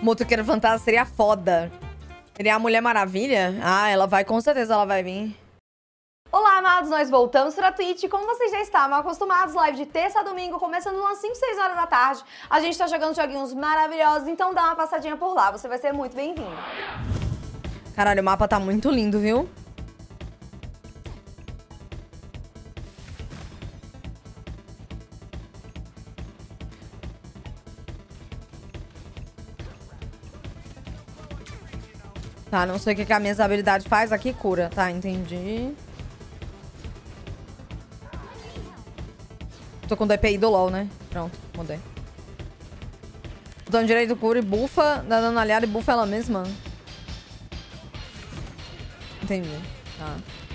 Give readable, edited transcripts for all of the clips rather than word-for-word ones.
Motoqueiro fantasma seria foda. Seria a Mulher Maravilha? Ah, ela vai, com certeza ela vai vir. Olá, amados, nós voltamos para a Twitch. Como vocês já estavam acostumados, live de terça a domingo, começando umas 5, 6 horas da tarde. A gente tá jogando joguinhos maravilhosos, então dá uma passadinha por lá, você vai ser muito bem-vindo. Caralho, o mapa tá muito lindo, viu? Tá, não sei o que a minha habilidade faz. Aqui cura. Tá, entendi. Tô com DPI do LoL, né? Pronto, mudei. Botão direito cura e bufa. Dá dano aliado e bufa ela mesma. Entendi. Tá.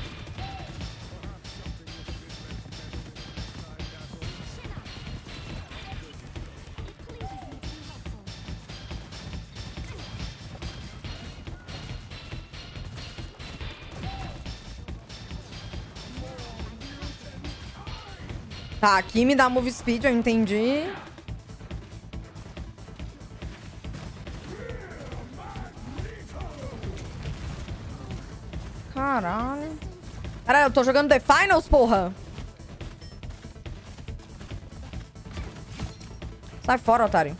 Tá, aqui me dá move speed, eu entendi. Caralho. Caralho, eu tô jogando The Finals, porra. Sai fora, otário.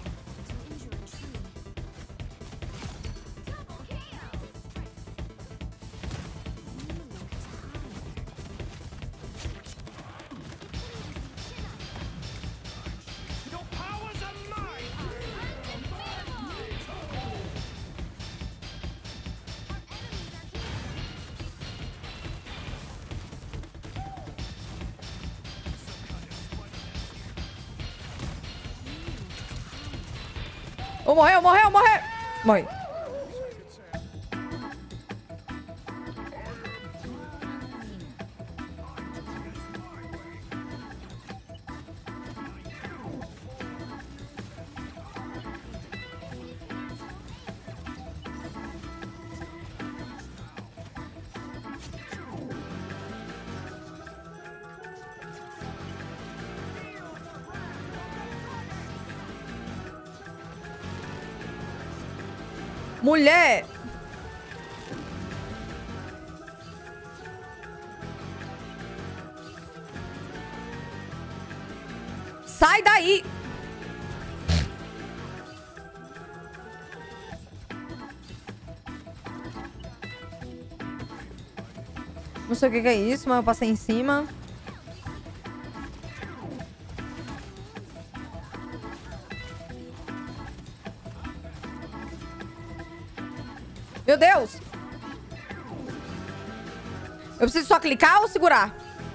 Oh, morreu, morreu, morreu! Morri. Mulher! Sai daí! Não sei o que é isso, mas eu passei em cima. Meu Deus! Eu preciso só clicar ou segurar?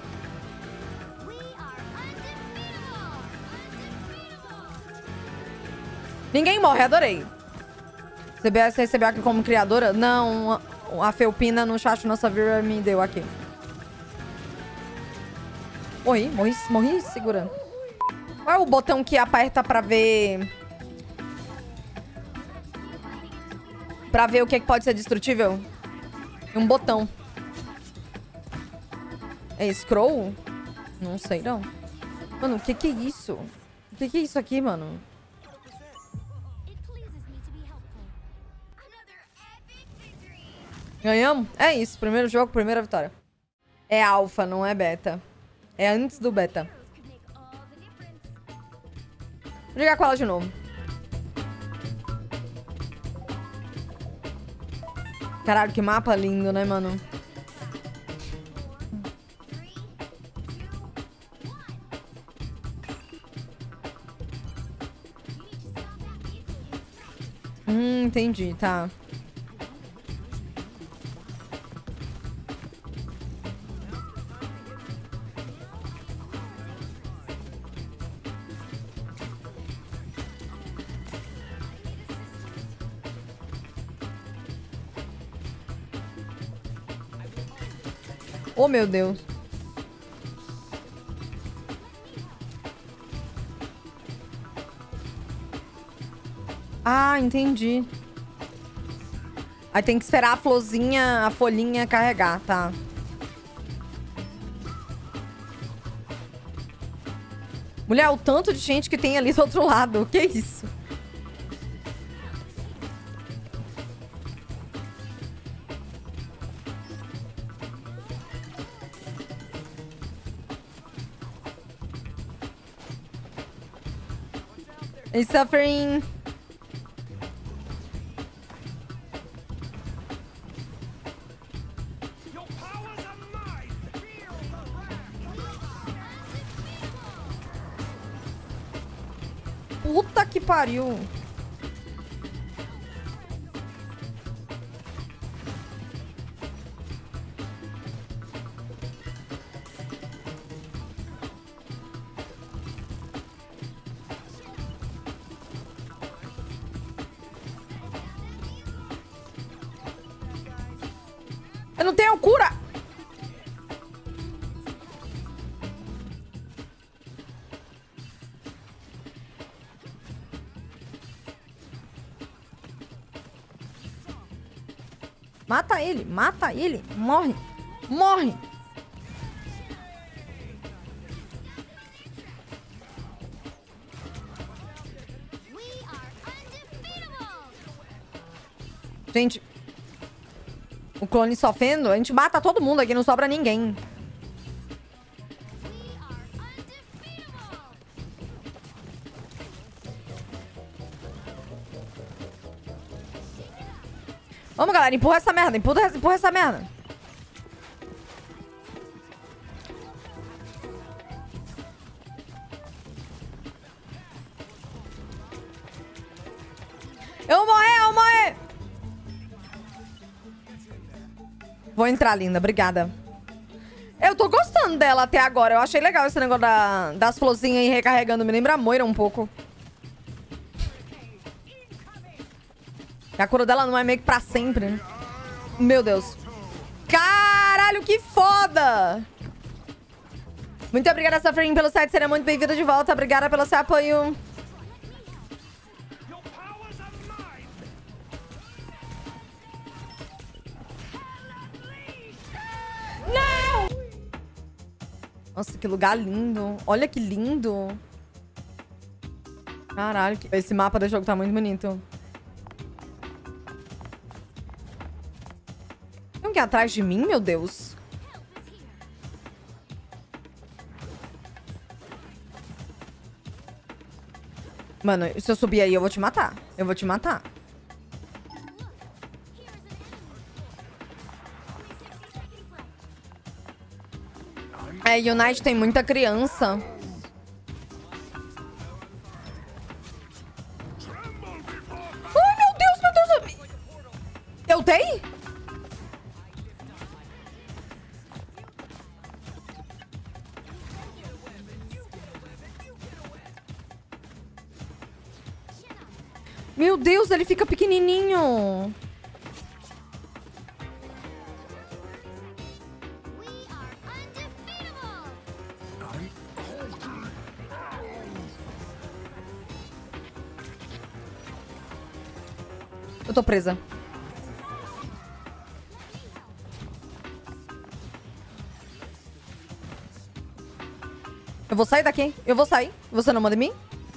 Ninguém morre, adorei. CBS recebeu aqui como criadora? Não, a Felpina no chat nossa viewer me deu aqui. Morri segurando. Qual é o botão que aperta pra ver... Pra ver o que pode ser destrutível? Tem um botão. É scroll? Não sei, não. Mano, o que é isso? O que é isso aqui, mano? Ganhamos? É isso. Primeiro jogo, primeira vitória. É alfa, não é beta. É antes do beta. Vou jogar com ela de novo. Caralho, que mapa lindo, né, mano? Entendi, tá. Oh, meu Deus. Ah, entendi. Aí tem que esperar a florzinha, a folhinha carregar, tá? Mulher, o tanto de gente que tem ali do outro lado. O que é isso? Hey, Suffering. Puta que pariu. Eu não tenho cura. Mata ele, morre, morre. Gente, o clone sofrendo, a gente mata todo mundo aqui, não sobra ninguém. Vamos, galera, empurra essa merda, empurra essa merda. Eu vou morrer, Vou entrar, linda, obrigada. Eu tô gostando dela até agora, eu achei legal esse negócio das florzinhas aí recarregando, me lembra a Moira um pouco. A cura dela não é meio que pra sempre, né? Meu Deus. Caralho, que foda! Muito obrigada, Suffering, pelo site. Seria muito bem-vinda de volta. Obrigada pelo seu apoio. Não! Nossa, que lugar lindo. Olha que lindo. Caralho, esse mapa do jogo tá muito bonito. Tem alguém atrás de mim, meu Deus? Mano, se eu subir aí, eu vou te matar. Eu vou te matar. É, Unite tem muita criança. Ai, meu Deus, meu Deus. Eu tenho? Meu Deus, ele fica pequenininho. Eu tô presa. Eu vou sair daqui. Eu vou sair. Você não manda em mim?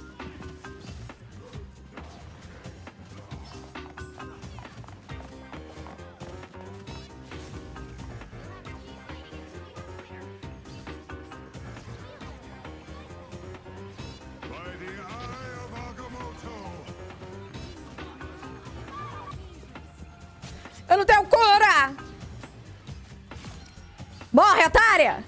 Eu não tenho cura! Morre, otária!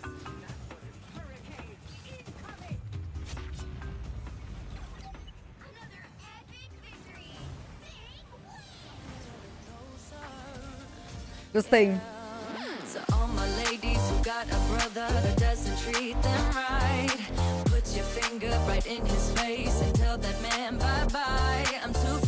Gostei. Put your finger right in his face and tell that man bye-bye. I'm too